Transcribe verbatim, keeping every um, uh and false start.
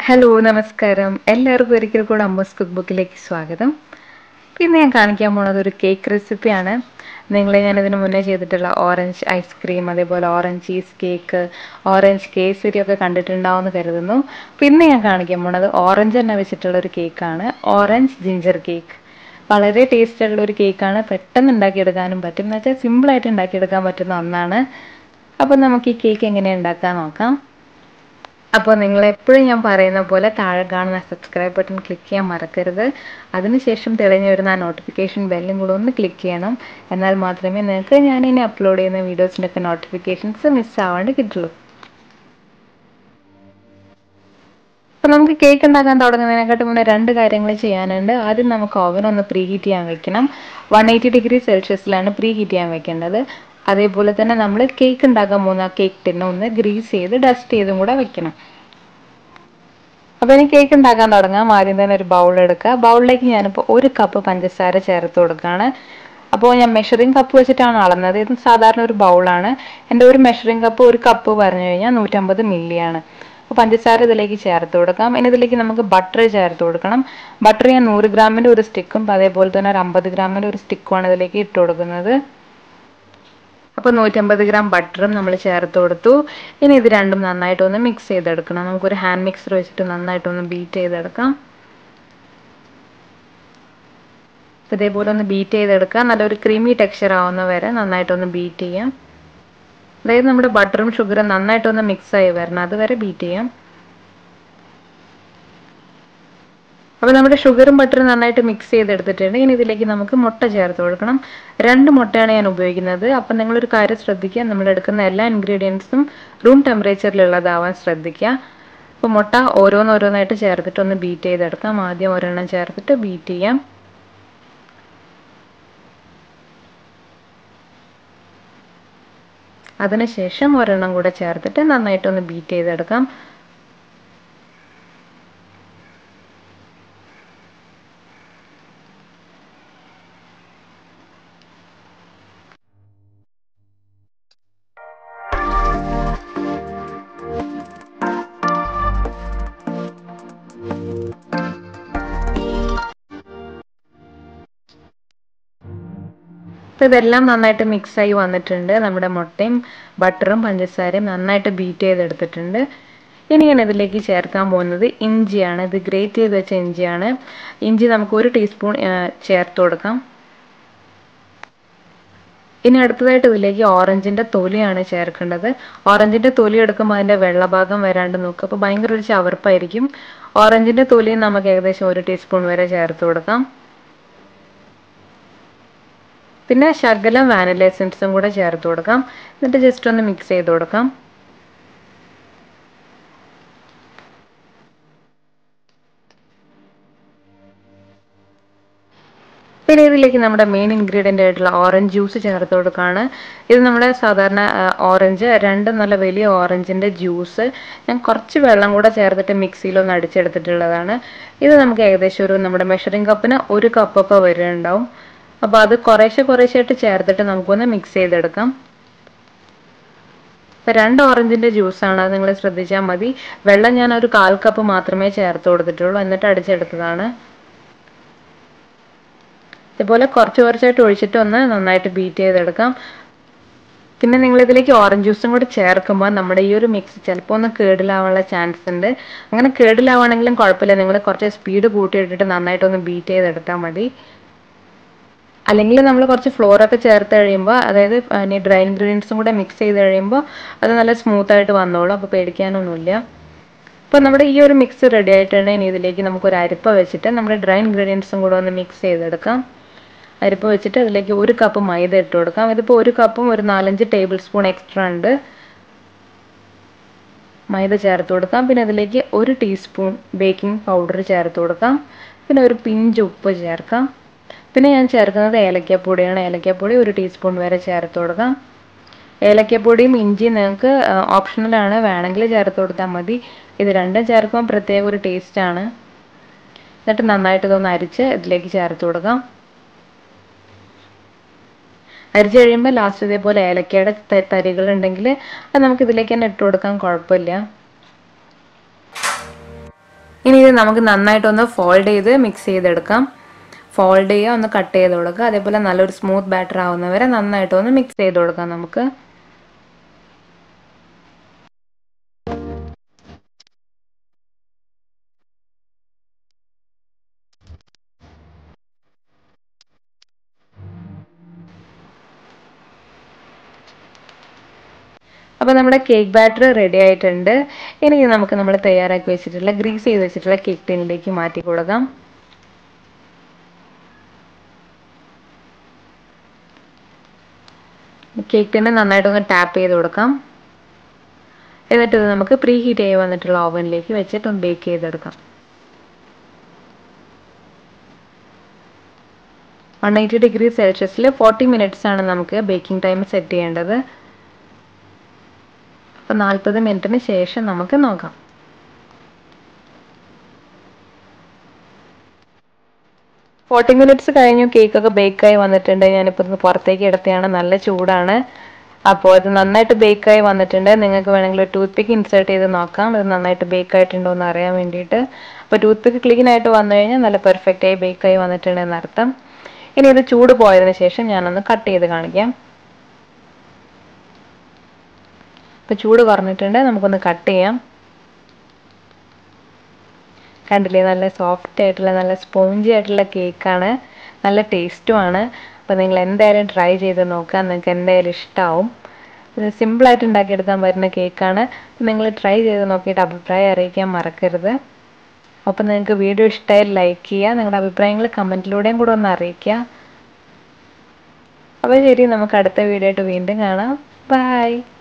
Hello നമസ്കാരം എല്ലാവർക്കും ഒരിക്കൽ കൂടെ അമ്മൂസ് കുക്ക് ബുക്കിലേക്ക് സ്വാഗതം. പിന്നെ ഞാൻ കാണിക്കാൻ പോകുന്നത് ഒരു കേക്ക് റെസിപ്പിയാണ്. നിങ്ങളെ ഞാനിതിന് മുന്നേ ചെയ്തിട്ടുള്ള ഓറഞ്ച് ഐസ്ക്രീം, അതേപോലെ orange cheese cake, orange kesari ഒക്കെ കണ്ടിട്ടുണ്ടാവുമെന്ന് കരുതുന്നു. പിന്നെ ഞാൻ കാണിക്കാൻ പോകുന്നത് ഓറഞ്ച് തന്നെ വെച്ചിട്ടുള്ള ഒരു കേക്കാണ്, ഓറഞ്ച് ജിഞ്ചർ കേക്ക്. വളരെ ടേസ്റ്റ് ഉള്ള ഒരു കേക്കാണ്, പെട്ടെന്ന് ഉണ്ടാക്കിയെടുക്കാനും പറ്റും. എന്ന് വെച്ചാൽ സിമ്പിളായിട്ട് ഉണ്ടാക്കിയെടുക്കാൻ പറ്റുന്ന ഒന്നാണ്. അപ്പം നമുക്ക് ഈ കേക്ക് എങ്ങനെയാണ് ഉണ്ടാക്കാൻ നോക്കാം. അപ്പോൾ നിങ്ങളെപ്പോഴും ഞാൻ പറയുന്ന പോലെ താഴെ കാണുന്ന സബ്സ്ക്രൈബ് ബട്ടൺ ക്ലിക്ക് ചെയ്യാൻ മറക്കരുത്. അതിനുശേഷം തെളിഞ്ഞു വരുന്ന ആ നോട്ടിഫിക്കേഷൻ ബെല്ലും കൂടെ ഒന്ന് ക്ലിക്ക് ചെയ്യണം. എന്നാൽ മാത്രമേ നിങ്ങൾക്ക് ഞാൻ ഇനി അപ്ലോഡ് ചെയ്യുന്ന വീഡിയോസിൻ്റെ ഒക്കെ നോട്ടിഫിക്കേഷൻസ് മിസ്സാവാണ്ട് കിട്ടുള്ളൂ. അപ്പോൾ നമുക്ക് കേക്ക് ഉണ്ടാക്കാൻ തുടങ്ങുന്നതിനെക്കാട്ടും മുന്നേ രണ്ട് കാര്യങ്ങൾ ചെയ്യാനുണ്ട്. ആദ്യം നമുക്ക് ഓവൻ ഒന്ന് പ്രീ ഹീറ്റ് ചെയ്യാൻ വെക്കണം. വൺ എയ്റ്റി ഡിഗ്രി സെൽഷ്യസിലാണ് പ്രീ ഹീറ്റ് ചെയ്യാൻ വെക്കേണ്ടത്. അതേപോലെ തന്നെ നമ്മൾ കേക്ക് ഉണ്ടാക്കാൻ പോകുന്ന ആ കേക്ക് ടിന്നെ ഒന്ന് ഗ്രീസ് ചെയ്ത് ഡസ്റ്റ് ചെയ്തും കൂടെ വെക്കണം. അപ്പോൾ ഇനി കേക്ക് ഉണ്ടാക്കാൻ തുടങ്ങാം. ആദ്യം തന്നെ ഒരു ബൗൾ എടുക്കുക. ബൗളിലേക്ക് ഞാനിപ്പോൾ ഒരു കപ്പ് പഞ്ചസാര ചേർത്ത് കൊടുക്കുകയാണ്. അപ്പോൾ ഞാൻ മെഷറിംഗ് കപ്പ് വെച്ചിട്ടാണ് അളന്നത്. ഇത് സാധാരണ ഒരു ബൗളാണ്. എൻ്റെ ഒരു മെഷറിംഗ് കപ്പ് ഒരു കപ്പ് പറഞ്ഞു കഴിഞ്ഞാൽ നൂറ്റമ്പത് മില്ലിയാണ്. അപ്പോൾ പഞ്ചസാര ഇതിലേക്ക് ചേർത്ത് കൊടുക്കാം. ഇനി ഇതിലേക്ക് നമുക്ക് ബട്ടർ ചേർത്ത് കൊടുക്കണം. ബട്ടർ ഞാൻ നൂറ് ഗ്രാമിൻ്റെ ഒരു സ്റ്റിക്കും അതേപോലെ തന്നെ ഒരു അമ്പത് ഗ്രാമിൻ്റെ ഒരു സ്റ്റിക്കുമാണ് ഇതിലേക്ക് ഇട്ട് കൊടുക്കുന്നത്. അപ്പോൾ നൂറ്റമ്പത് ഗ്രാം ബട്ടറും നമ്മൾ ചേർത്ത് കൊടുത്തു. ഇനി ഇത് രണ്ടും നന്നായിട്ടൊന്ന് മിക്സ് ചെയ്തെടുക്കണം. നമുക്കൊരു ഹാൻഡ് മിക്സർ വെച്ചിട്ട് നന്നായിട്ടൊന്ന് ബീറ്റ് ചെയ്തെടുക്കാം. ഇതേപോലെ ഒന്ന് ബീറ്റ് ചെയ്തെടുക്കാം. നല്ലൊരു ക്രീമി ടെക്സ്ചർ ആവുന്ന വരെ നന്നായിട്ടൊന്ന് ബീറ്റ് ചെയ്യാം. അതായത് നമ്മുടെ ബട്ടറും ഷുഗറും നന്നായിട്ടൊന്ന് മിക്സ് ആയി വരണം, അതുവരെ ബീറ്റ് ചെയ്യാം. അപ്പോൾ നമ്മുടെ ഷുഗറും ബട്ടറും നന്നായിട്ട് മിക്സ് ചെയ്തെടുത്തിട്ടുണ്ട്. ഇനി ഇതിലേക്ക് നമുക്ക് മുട്ട ചേർത്ത് കൊടുക്കണം. രണ്ട് മുട്ടയാണ് ഞാൻ ഉപയോഗിക്കുന്നത്. അപ്പം നിങ്ങളൊരു കാര്യം ശ്രദ്ധിക്കുക, നമ്മൾ എടുക്കുന്ന എല്ലാ ഇൻഗ്രീഡിയൻസും റൂം ടെമ്പറേച്ചറിലുള്ളതാവാൻ ശ്രദ്ധിക്കുക. അപ്പോൾ മുട്ട ഓരോന്നോരോന്നായിട്ട് ചേർത്തിട്ട് ഒന്ന് ബീറ്റ് ചെയ്തെടുക്കാം. ആദ്യം ഒരെണ്ണം ചേർത്തിട്ട് ബീറ്റ് ചെയ്യാം. അതിനുശേഷം ഒരെണ്ണം കൂടെ ചേർത്തിട്ട് നന്നായിട്ടൊന്ന് ബീറ്റ് ചെയ്തെടുക്കാം. അപ്പോൾ ഇതെല്ലാം നന്നായിട്ട് മിക്സായി വന്നിട്ടുണ്ട്. നമ്മുടെ മുട്ടയും ബട്ടറും പഞ്ചസാരയും നന്നായിട്ട് ബീറ്റ് ചെയ്തെടുത്തിട്ടുണ്ട്. ഇനി ഞാൻ ഇതിലേക്ക് ചേർക്കാൻ പോകുന്നത് ഇഞ്ചിയാണ്. ഇത് ഗ്രേറ്റ് ചെയ്ത് വെച്ച ഇഞ്ചിയാണ്. ഇഞ്ചി നമുക്ക് ഒരു ടീസ്പൂൺ ചേർത്ത് കൊടുക്കാം. ഇനി അടുത്തതായിട്ട് ഇതിലേക്ക് ഓറഞ്ചിൻ്റെ തൊലിയാണ് ചേർക്കേണ്ടത്. ഓറഞ്ചിൻ്റെ തൊലി എടുക്കുമ്പോൾ അതിൻ്റെ വെള്ളഭാഗം വരാണ്ട് നോക്കുക. അപ്പോൾ ഭയങ്കര ഒരു ചവർപ്പായിരിക്കും. ഓറഞ്ചിൻ്റെ തൊലിയും നമുക്ക് ഏകദേശം ഒരു ടീസ്പൂൺ വരെ ചേർത്ത് കൊടുക്കാം. പിന്നെ ശകലം വാനില എസൻസും കൂടെ ചേർത്ത് കൊടുക്കാം. എന്നിട്ട് ജസ്റ്റ് ഒന്ന് മിക്സ് ചെയ്ത് കൊടുക്കാം. പിന്നെ ഇതിലേക്ക് നമ്മുടെ മെയിൻ ഇൻഗ്രീഡിയൻ്റ് ആയിട്ടുള്ള ഓറഞ്ച് ജ്യൂസ് ചേർത്ത് കൊടുക്കുകയാണ്. ഇത് നമ്മുടെ സാധാരണ ഓറഞ്ച്, രണ്ട് നല്ല വലിയ ഓറഞ്ചിൻ്റെ ജ്യൂസ് ഞാൻ കുറച്ച് വെള്ളം കൂടെ ചേർത്തിട്ട് മിക്സിയിലൊന്ന് അടിച്ചെടുത്തിട്ടുള്ളതാണ്. ഇത് നമുക്ക് ഏകദേശം ഒരു നമ്മുടെ മെഷറിംഗ് കപ്പിന് ഒരു കപ്പൊക്കെ വരുന്നുണ്ടാവും. അപ്പോൾ അത് കുറേശ്ശെ കുറേശ്ശായിട്ട് ചേർത്തിട്ട് നമുക്കൊന്ന് മിക്സ് ചെയ്തെടുക്കാം. ഇപ്പം രണ്ട് ഓറഞ്ചിൻ്റെ ജ്യൂസാണ്, അത് നിങ്ങൾ ശ്രദ്ധിച്ചാൽ മതി. വെള്ളം ഞാൻ ഒരു കാൽ കപ്പ് മാത്രമേ ചേർത്ത് കൊടുത്തിട്ടുള്ളൂ, എന്നിട്ട് അടിച്ചെടുത്തതാണ്. ഇതുപോലെ കുറച്ച് കുറച്ചായിട്ട് ഒഴിച്ചിട്ട് ഒന്ന് നന്നായിട്ട് ബീറ്റ് ചെയ്തെടുക്കാം. പിന്നെ നിങ്ങളിതിലേക്ക് ഓറഞ്ച് ജ്യൂസും കൂടി ചേർക്കുമ്പോൾ നമ്മുടെ ഈ ഒരു മിക്സ് ചിലപ്പോൾ ഒന്ന് കേടിലാവാനുള്ള ചാൻസ് ഉണ്ട്. അങ്ങനെ കേടിലാവുകയാണെങ്കിലും കുഴപ്പമില്ല, നിങ്ങൾ കുറച്ച് സ്പീഡ് കൂട്ടിയിട്ടിട്ട് നന്നായിട്ടൊന്ന് ബീറ്റ് ചെയ്തെടുത്താൽ മതി. അല്ലെങ്കിൽ നമ്മൾ കുറച്ച് ഫ്ലോറൊക്കെ ചേർത്ത് കഴിയുമ്പോൾ, അതായത് ഇനി ഡ്രൈ ഇൻഗ്രീഡിയൻസും കൂടെ മിക്സ് ചെയ്ത് കഴിയുമ്പോൾ അത് നല്ല സ്മൂത്തായിട്ട് വന്നോളും. അപ്പോൾ പേടിക്കാനൊന്നുമില്ല. അപ്പോൾ നമ്മുടെ ഈ ഒരു മിക്സ് റെഡി ആയിട്ടുണ്ട്. ഇനി ഇതിലേക്ക് നമുക്കൊരു അരിപ്പ വെച്ചിട്ട് നമ്മുടെ ഡ്രൈ ഇൻഗ്രീഡിയൻസും കൂടെ ഒന്ന് മിക്സ് ചെയ്തെടുക്കാം. അരിപ്പ വെച്ചിട്ട് അതിലേക്ക് ഒരു കപ്പ് മൈദ ഇട്ട് കൊടുക്കാം. ഇതിപ്പോൾ ഒരു കപ്പും ഒരു നാലഞ്ച് ടേബിൾ സ്പൂൺ എക്സ്ട്രാ ഉണ്ട്. മൈദ ചേർത്ത് കൊടുക്കാം. പിന്നെ അതിലേക്ക് ഒരു ടീസ്പൂൺ ബേക്കിംഗ് പൗഡർ ചേർത്ത് കൊടുക്കാം. പിന്നെ ഒരു പിഞ്ച് ഉപ്പ് ചേർക്കാം. പിന്നെ ഞാൻ ചേർക്കുന്നത് ഏലക്കപ്പൊടിയാണ്. ഏലക്കപ്പൊടി ഒരു ടീസ്പൂൺ വരെ ചേർത്ത് കൊടുക്കാം. ഏലക്കപ്പൊടിയും ഇഞ്ചിയും നിങ്ങൾക്ക് ഓപ്ഷണലാണ്, വേണമെങ്കിൽ ചേർത്ത് കൊടുത്താൽ മതി. ഇത് രണ്ടും ചേർക്കുമ്പോൾ പ്രത്യേക ഒരു ടേസ്റ്റാണ്. എന്നിട്ട് നന്നായിട്ട് ഇതൊന്ന് അരിച്ച് ഇതിലേക്ക് ചേർത്ത് കൊടുക്കാം. അരിച്ച് കഴിയുമ്പോൾ ലാസ്റ്റ് ഇതേപോലെ ഏലക്കയുടെ തരികളുണ്ടെങ്കിൽ അത് നമുക്ക് ഇതിലേക്ക് തന്നെ ഇട്ട് കൊടുക്കാൻ കുഴപ്പമില്ല. ഇനി ഇത് നമുക്ക് നന്നായിട്ടൊന്ന് ഫോൾഡ് ചെയ്ത് മിക്സ് ചെയ്തെടുക്കാം. ഫോൾഡ് ചെയ്യുക, ഒന്ന് കട്ട് ചെയ്ത് കൊടുക്കുക. അതേപോലെ നല്ലൊരു സ്മൂത്ത് ബാറ്റർ ആവുന്നവരെ നന്നായിട്ടൊന്ന് മിക്സ് ചെയ്ത് കൊടുക്കാം നമുക്ക്. അപ്പോൾ നമ്മുടെ കേക്ക് ബാറ്റർ റെഡി ആയിട്ടുണ്ട്. ഇനി നമുക്ക് നമ്മൾ തയ്യാറാക്കി വെച്ചിട്ടുള്ള ഗ്രീസ് ചെയ്ത് വെച്ചിട്ടുള്ള കേക്ക് ടിന്നിലേക്ക് മാറ്റി കൊടുക്കാം. കേക്ക് ടിന്ന് നന്നായിട്ടൊന്ന് ടാപ്പ് ചെയ്ത് കൊടുക്കാം. എന്നിട്ട് ഇത് നമുക്ക് പ്രീ ഹീറ്റ് ആയി വന്നിട്ടുള്ള ഓവനിലേക്ക് വെച്ചിട്ട് ബേക്ക് ചെയ്തെടുക്കാം. വൺ എയ്റ്റി ഡിഗ്രി സെൽഷ്യസിൽ ഫോർട്ടി മിനിറ്റ്സ് ആണ് നമുക്ക് ബേക്കിംഗ് ടൈം സെറ്റ് ചെയ്യേണ്ടത്. അപ്പോൾ നാൽപ്പത് മിനിറ്റിന് ശേഷം നമുക്ക് നോക്കാം. ഫോർട്ടി മിനിറ്റ്സ് കഴിഞ്ഞു. കേക്കൊക്കെ ബേക്കായി വന്നിട്ടുണ്ട്. ഞാനിപ്പോൾ ഇത് പുറത്തേക്ക് എടുത്തതാണ്. നല്ല ചൂടാണ്. അപ്പോൾ ഇത് നന്നായിട്ട് ബേക്കായി വന്നിട്ടുണ്ട്. നിങ്ങൾക്ക് വേണമെങ്കിൽ ഒരു ടൂത്ത് പിക്ക് ഇൻസേർട്ട് ചെയ്ത് നോക്കാം, ഇത് നന്നായിട്ട് ബേക്ക് ആയിട്ടുണ്ടോ എന്ന് അറിയാൻ വേണ്ടിയിട്ട്. അപ്പോൾ ടൂത്ത് പിക്ക് ക്ലീൻ ആയിട്ട് വന്നു കഴിഞ്ഞാൽ നല്ല പെർഫെക്റ്റായി ബേക്കായി വന്നിട്ടുണ്ട് എന്നർത്ഥം. ഇനി ഇത് ചൂട് പോയതിന് ശേഷം ഞാനൊന്ന് കട്ട് ചെയ്ത് കാണിക്കാം. ഇപ്പോൾ ചൂട് കുറഞ്ഞിട്ടുണ്ട്, നമുക്കൊന്ന് കട്ട് ചെയ്യാം. കണ്ടില്ലേ, നല്ല സോഫ്റ്റ് ആയിട്ടുള്ള നല്ല സ്പോഞ്ചി ആയിട്ടുള്ള കേക്കാണ്, നല്ല ടേസ്റ്റുമാണ്. അപ്പോൾ നിങ്ങൾ എന്തായാലും ട്രൈ ചെയ്ത് നോക്കുക, നിങ്ങൾക്ക് എന്തായാലും ഇഷ്ടമാവും. ഇത് സിമ്പിളായിട്ട് ഉണ്ടാക്കിയെടുക്കാൻ പറ്റുന്ന കേക്കാണ്. നിങ്ങൾ ട്രൈ ചെയ്ത് നോക്കിയിട്ട് അഭിപ്രായം അറിയിക്കാൻ മറക്കരുത്. അപ്പോൾ നിങ്ങൾക്ക് വീഡിയോ ഇഷ്ടമായാൽ ലൈക്ക് ചെയ്യുക, നിങ്ങളുടെ അഭിപ്രായങ്ങൾ കമൻറ്റിലൂടെയും കൂടെ ഒന്ന് അറിയിക്കുക. അപ്പോൾ ശരി, നമുക്ക് അടുത്ത വീഡിയോ ആയിട്ട് വീണ്ടും കാണാം. ബൈ.